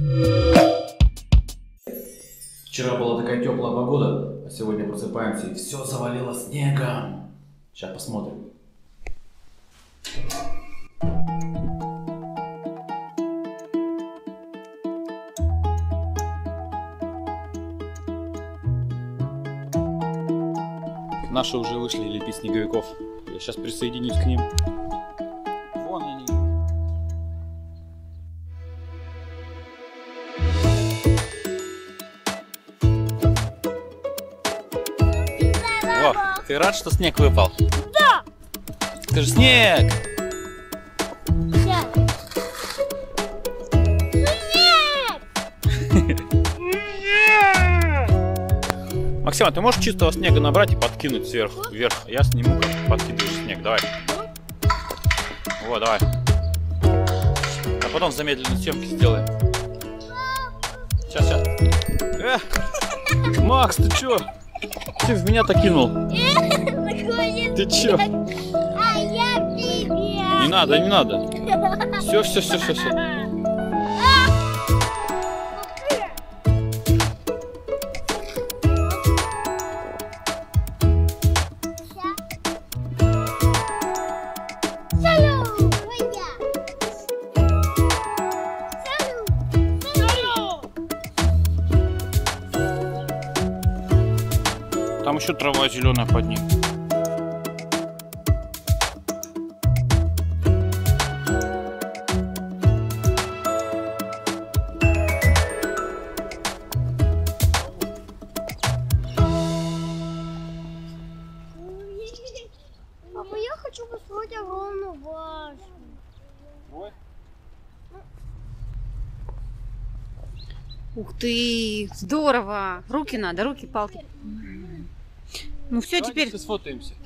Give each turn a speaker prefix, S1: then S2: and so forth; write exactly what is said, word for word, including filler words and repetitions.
S1: Вчера была такая теплая погода, а сегодня просыпаемся и все завалило снегом. Сейчас посмотрим. Наши уже вышли лепить снеговиков. Я сейчас присоединюсь к ним. Вон они. О, ты рад, что снег выпал?
S2: Да!
S1: Скажи, снег!
S2: Снег!
S1: Максим, а ты можешь чистого снега набрать и подкинуть сверху, вверх? Я сниму, как ты подкидываешь снег. Давай. Вот, давай. А потом в замедленной съемке сделаем. Сейчас, сейчас. Эх! Макс, ты чё? Ты в меня-то кинул. Ты чё?
S2: А я в тебя.
S1: Не надо, не надо. Все, все, все, все, все. Там еще трава зеленая под ним.
S2: Папа, я хочу построить огромную башню.
S1: Ой.
S3: Ух ты, здорово! Руки надо, руки, палки. Ну все, теперь
S1: Сфотаемся.